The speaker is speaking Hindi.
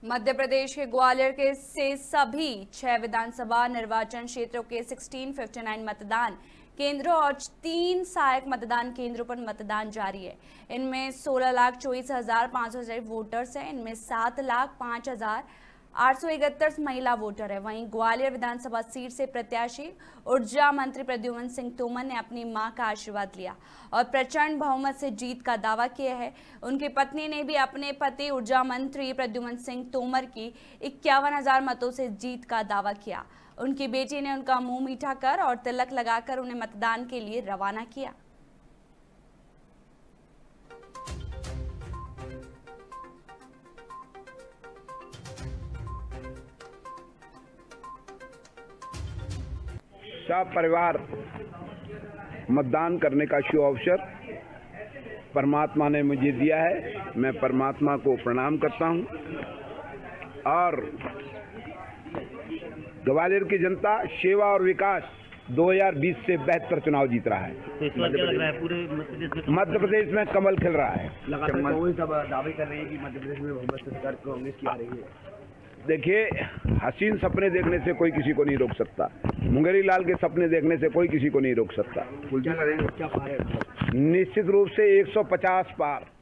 मध्य प्रदेश के ग्वालियर के से सभी 6 विधानसभा निर्वाचन क्षेत्रों के 1659 मतदान केंद्रों और 3 सहायक मतदान केंद्रों पर मतदान जारी है। इनमें 16,24,500 वोटर्स हैं। इनमें 7,05,831 महिला वोटर है। वहीं ग्वालियर विधानसभा सीट से प्रत्याशी ऊर्जा मंत्री प्रद्युमन सिंह तोमर ने अपनी मां का आशीर्वाद लिया और प्रचंड बहुमत से जीत का दावा किया है। उनकी पत्नी ने भी अपने पति ऊर्जा मंत्री प्रद्युमन सिंह तोमर की 51,000 मतों से जीत का दावा किया। उनकी बेटी ने उनका मुंह मीठा कर और तिलक लगाकर उन्हें मतदान के लिए रवाना किया। सब परिवार मतदान करने का शुभ अवसर परमात्मा ने मुझे दिया है। मैं परमात्मा को प्रणाम करता हूं और ग्वालियर की जनता सेवा और विकास 2020 से बेहतर चुनाव जीत रहा है। तो इस बार क्या लग रहा है पूरे मध्य प्रदेश में कमल खिल रहा है। लगातार कांग्रेस सब दावे कर रही है कि मध्य प्रदेश में बहुमत सरकार कांग्रेस की आ रही है। देखिए, हसीन सपने देखने से कोई किसी को नहीं रोक सकता। मुंगेरी लाल के सपने देखने से कोई किसी को नहीं रोक सकता। क्या करेंगे, क्या पार है? निश्चित रूप से 150 पार।